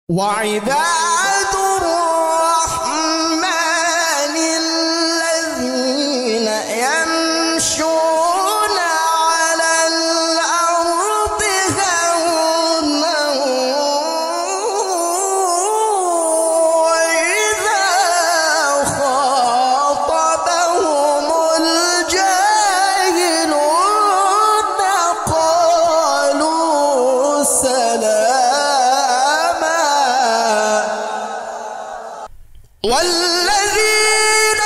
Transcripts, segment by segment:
وعباد الرحمن الذين يمشون على الأرض هونا وإذا خاطبهم الجاهلون قالوا سلاما. والذين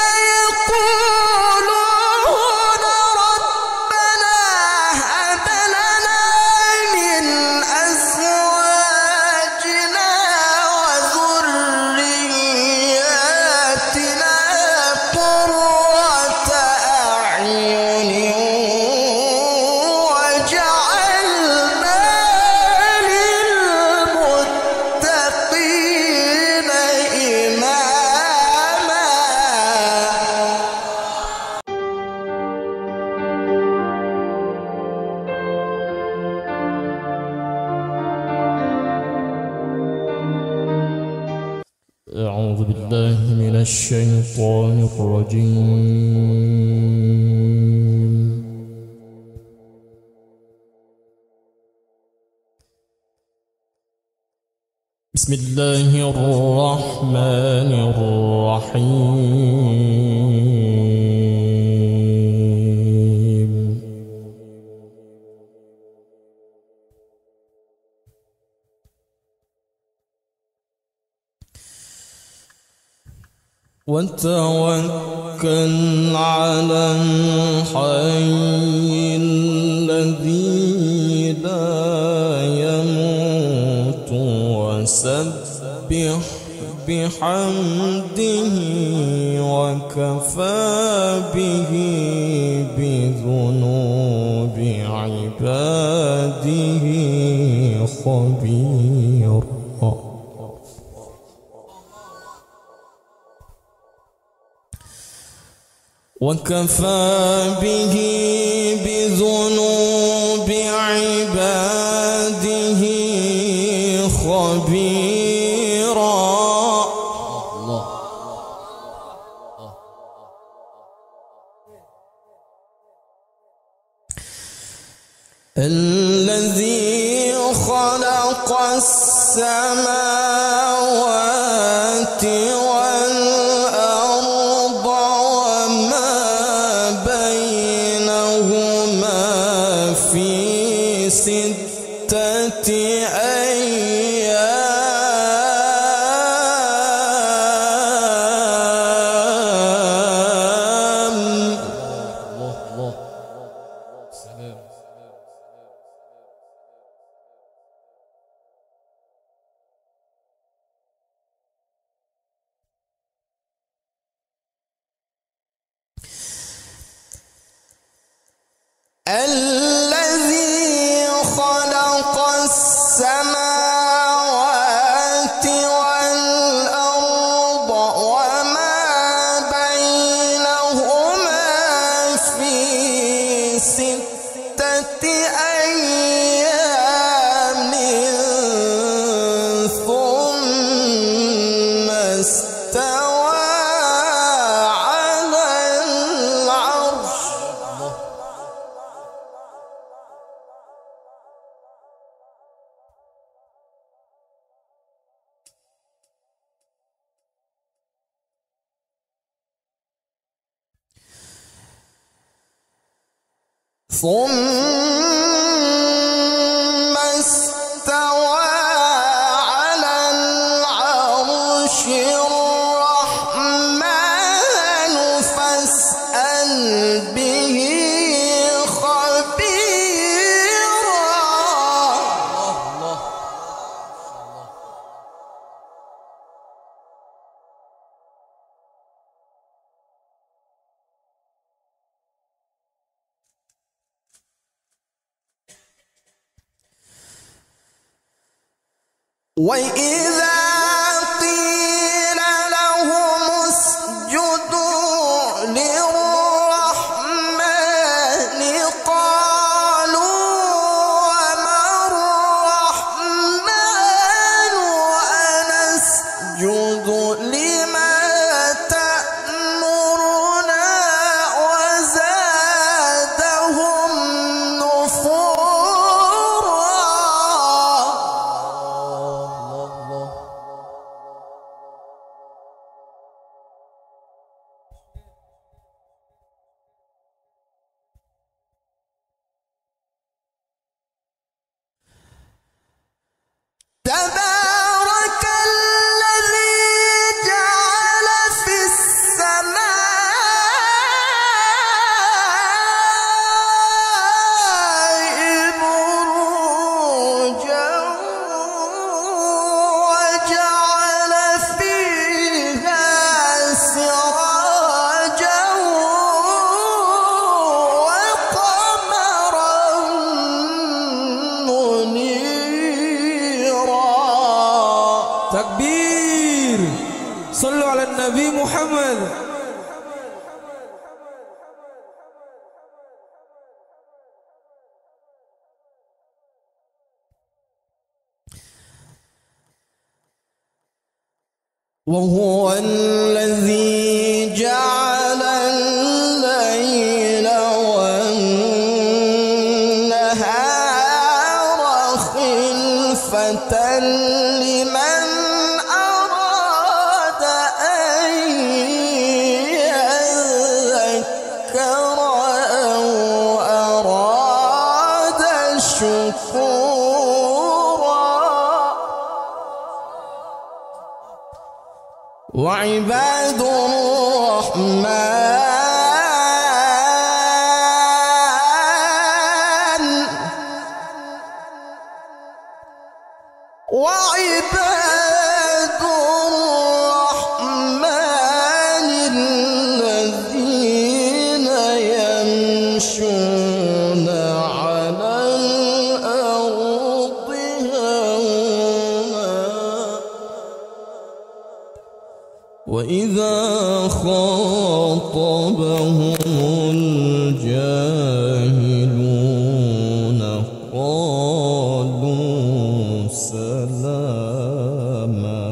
يقولون ربنا هب لنا من أزواجنا وذرياتنا قرة أعين وجعلنا للمتقين إماما. أعوذ بالله من الشيطان الرجيم. بسم الله الرحمن الرحيم. وتوكل على الحي الذي لا يموت وسبح بحمده وكفى به بذنوب عباده خبيرا. وكفى به بذنوب عباده خبيرا. الله. الذي خلق السماوات والأرض وما بينهما في 6 أيام. الله. سلام. الذي خلق السماوات والأرض وما بينهما في 6 أيام ثم استوى على العرش. ثم استوى على العرش الرحمن فاسأل به خبيرا. الله. وإذا قيل لهم اسجدوا للرحمن قالوا وما الرحمن تكبير. صلوا على النبي محمد. وهو الذي جعل الليل والنهار خلفة لمن أراد أن يذكر أو أراد شكورا وعباد الرحمن الذين يمشون على الأرض هونا وإذا خاطبهم الجاهلون قالوا سلاما.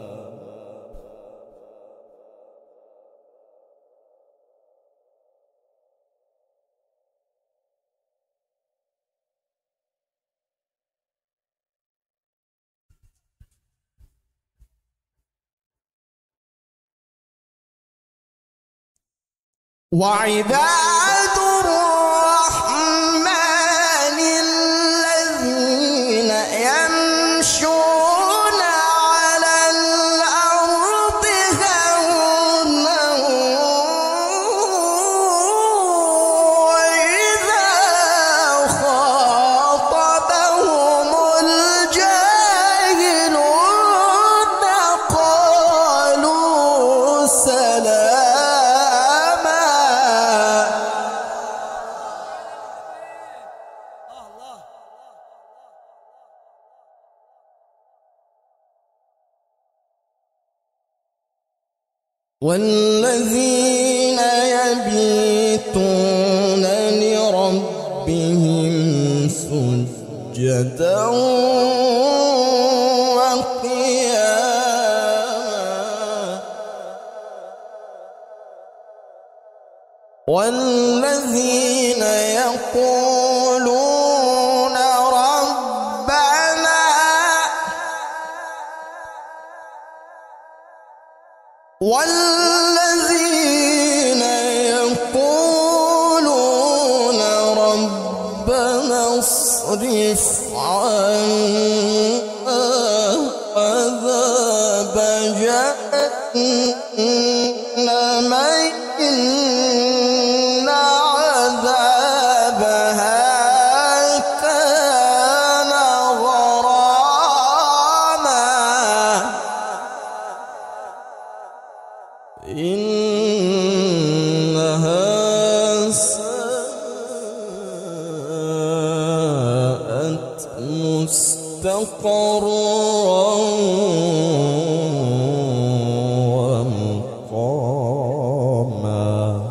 وعباد الرحمن الذين يمشون على الأرض هونا وإذا خاطبهم الجاهلون قالوا سلاما. والذين يبيتون لربهم سجدا وقياما والذين يقولون ربنا اصرف عنا عذاب جهنم إن عذابها كان غراما إنها ساءت مستقرا ومقاما.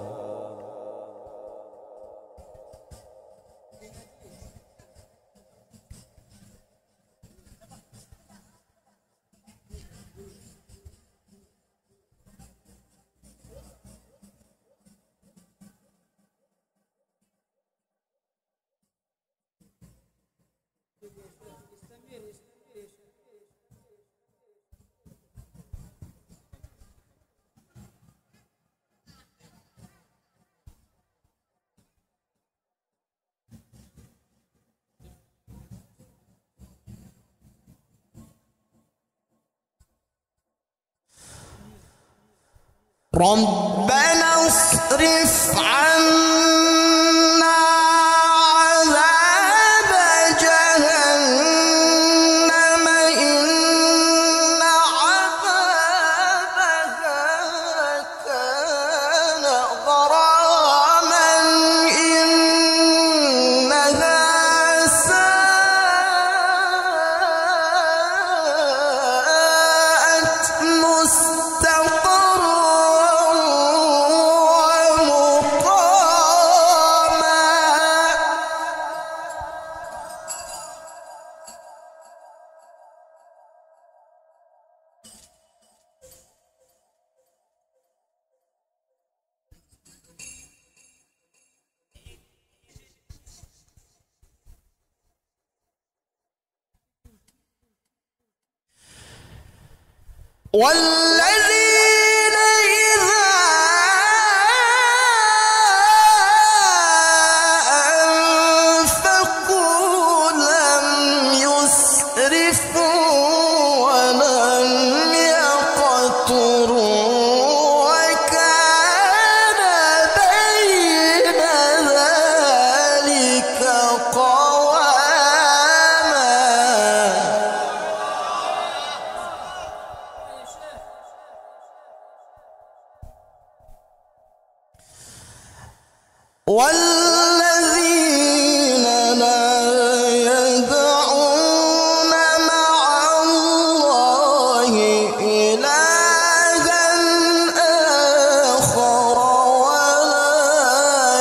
ربنا اصرف عنا عذاب جهنم إن عذابها كان غراما إنها ساءت والذين إذا أنفقوا لم يسرفوا ولم يقتروا وكان بين ذلك قواما. والذين لا يدعون مع الله إلها آخر ولا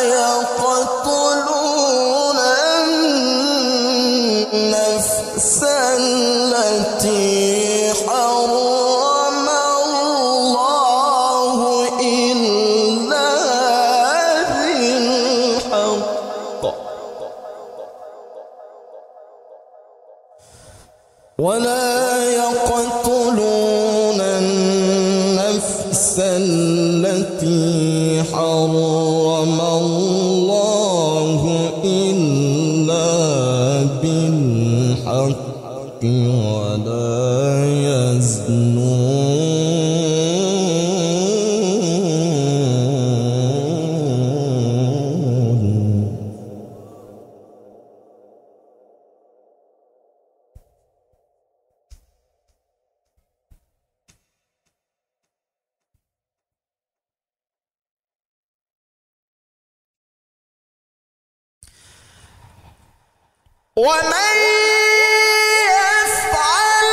يقتلون النفس التي حرم الله إلا بالحق ولا يقتلون النفس التي حرم الله إلا بالحق ولا يزنون. ومن يفعل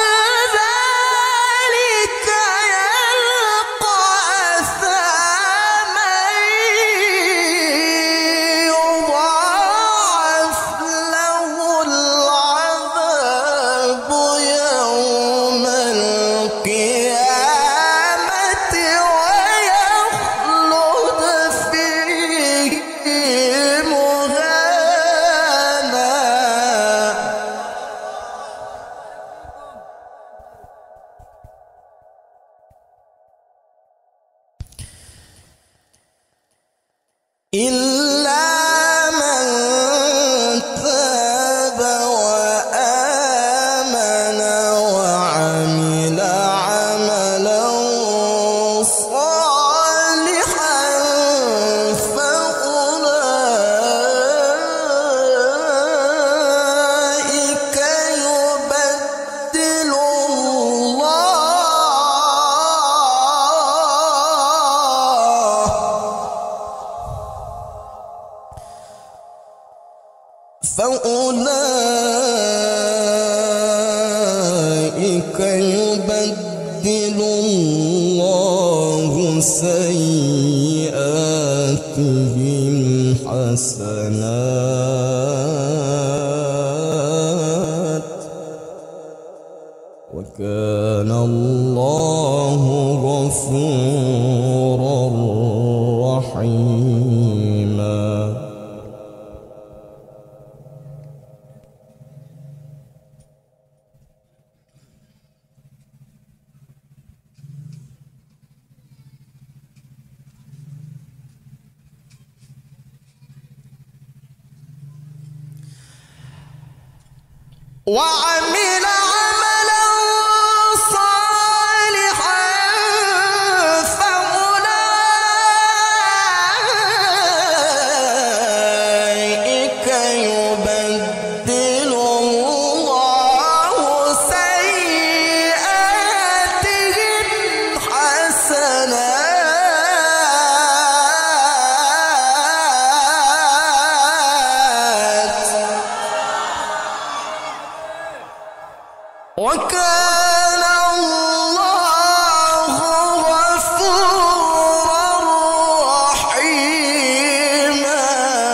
ذلك يلقى أثاما يضاعف له العذاب يوم القيامة ويخلد فيه مهانا. إلا من تاب وآمن وعمل عملا صالحا فأولئك يبدل الله سيئاتهم حسنات وكان الله غفورا رحيما. وعمل عملا صالحا فأولئك يبدل الله سيئاتهم حسنات وكان الله غفورا رحيما.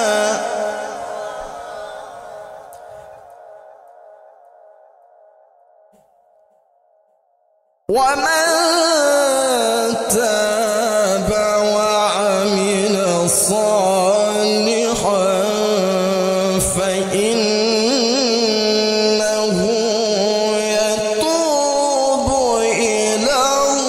ومن تاب وعمل صالحا فإنه يتوب إلى الله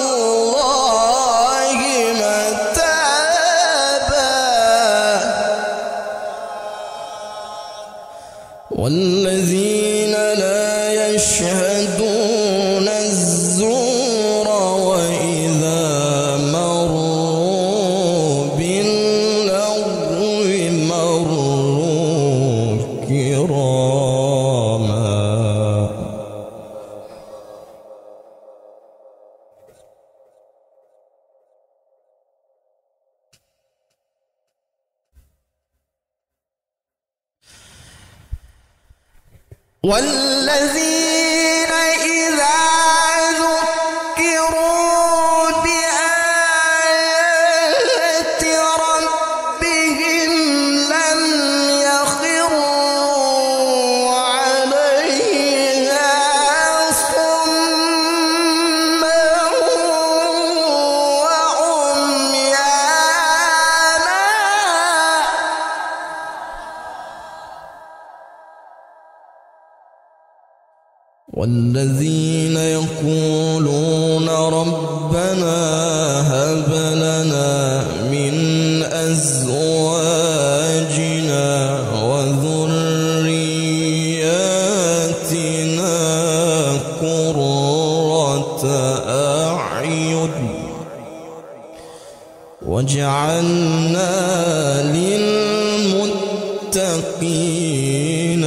والذين إذا ذكروا بآيات ربهم لم يخروا عليها صما وعميانا والذين يقولون ربنا هب لنا من أزواجنا وذرياتنا قرة أعين واجعلنا للمتقين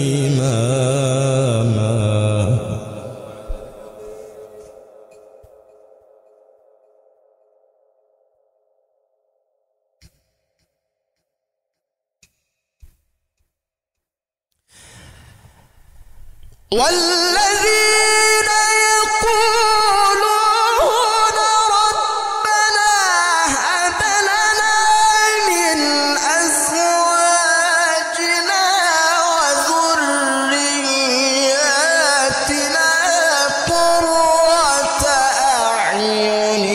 إماما. والذين يقولون ربنا هب لنا من أزواجنا وذرياتنا قرة أعين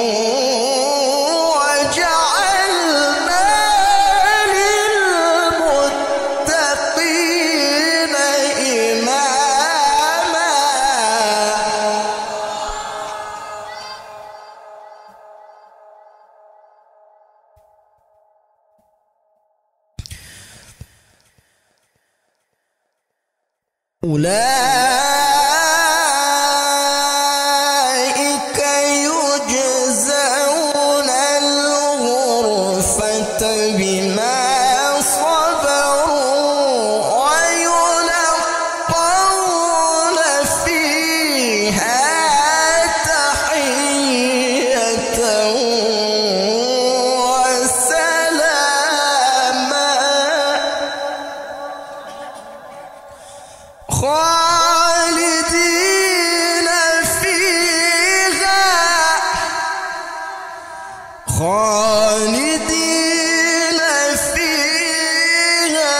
واجعلنا للمتقين إماما. أولئك يجزون الغرفة بما صبروا ويلقون فيها تحية وسلاما خالدين فيها خالدين فيها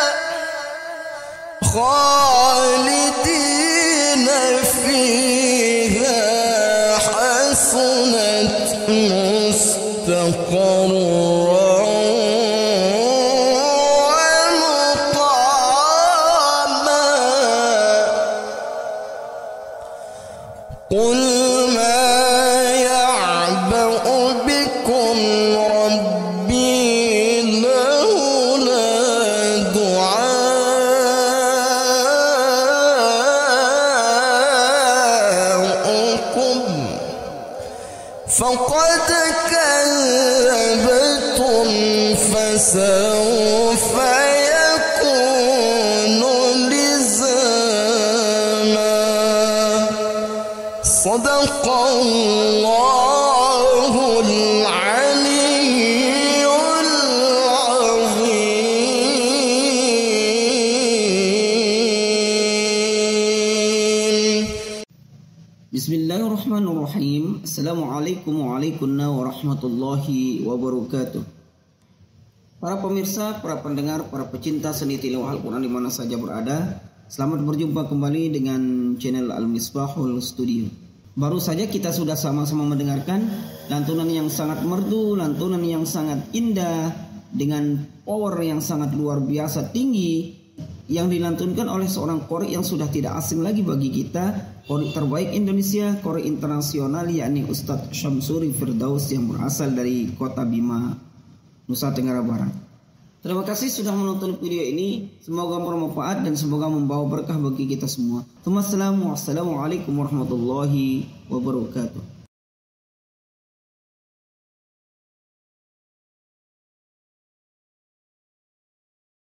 خالدين فيها حسنت مستقرا قل ما يعبأ بكم ربي لولا دعاؤكم فقد كذبتم فسوف يكون لزاما. صدق الله العلي العظيم. Bismillahirrahmanirrahim. Assalamualaikum warahmatullahi wabarakatuh. Para pemirsa, para pendengar, para pecinta seni tilawah Al-Quran di mana saja berada, selamat berjumpa kembali dengan channel Al-Misbahul Studio. Baru saja kita sudah sama-sama mendengarkan lantunan yang sangat merdu, lantunan yang sangat indah dengan power yang sangat luar biasa tinggi yang dilantunkan oleh seorang qori yang sudah tidak asing lagi bagi kita, qori terbaik Indonesia, qori internasional, yakni Ustadz Syamsuri Firdaus yang berasal dari Kota Bima, Nusa Tenggara Barat. Terima kasih sudah menonton video ini. Semoga bermanfaat dan semoga membawa berkah bagi kita semua. Wassalamualaikum warahmatullahi wabarakatuh.